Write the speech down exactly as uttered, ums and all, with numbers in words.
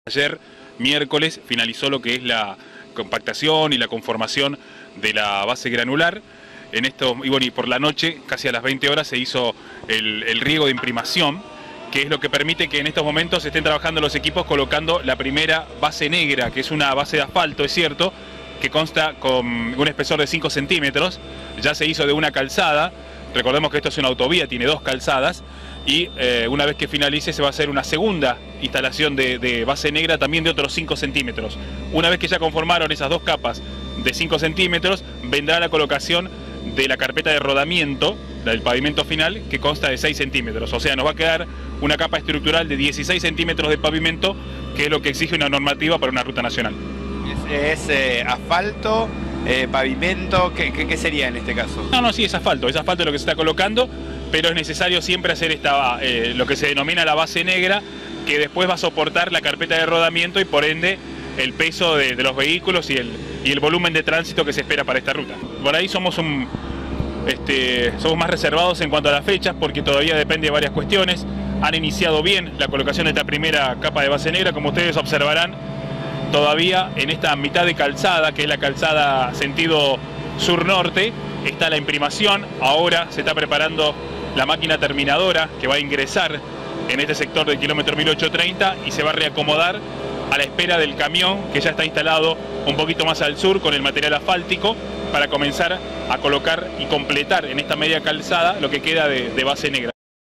Ayer, miércoles, finalizó lo que es la compactación y la conformación de la base granular. En esto, y bueno, y por la noche, casi a las veinte horas, se hizo el, el riego de imprimación, que es lo que permite que en estos momentos estén trabajando los equipos colocando la primera base negra, que es una base de asfalto, es cierto, que consta con un espesor de cinco centímetros, ya se hizo de una calzada. Recordemos que esto es una autovía, tiene dos calzadas, y eh, una vez que finalice se va a hacer una segunda instalación de, de base negra también de otros cinco centímetros. Una vez que ya conformaron esas dos capas de cinco centímetros, vendrá la colocación de la carpeta de rodamiento del pavimento final, que consta de seis centímetros. O sea, nos va a quedar una capa estructural de dieciséis centímetros de pavimento, que es lo que exige una normativa para una ruta nacional. ¿Es, es eh, asfalto, eh, pavimento? ¿Qué, qué, ¿Qué sería en este caso? No, no, sí, es asfalto. Es asfalto lo que se está colocando, pero es necesario siempre hacer esta, eh, lo que se denomina la base negra, que después va a soportar la carpeta de rodamiento y por ende el peso de, de los vehículos y el, y el volumen de tránsito que se espera para esta ruta. Por ahí somos, un, este, somos más reservados en cuanto a las fechas, porque todavía depende de varias cuestiones. Han iniciado bien la colocación de esta primera capa de base negra, como ustedes observarán. Todavía en esta mitad de calzada, que es la calzada sentido sur-norte, está la imprimación. Ahora se está preparando la máquina terminadora que va a ingresar en este sector del kilómetro mil ochocientos treinta y se va a reacomodar a la espera del camión que ya está instalado un poquito más al sur con el material asfáltico para comenzar a colocar y completar en esta media calzada lo que queda de, de base negra.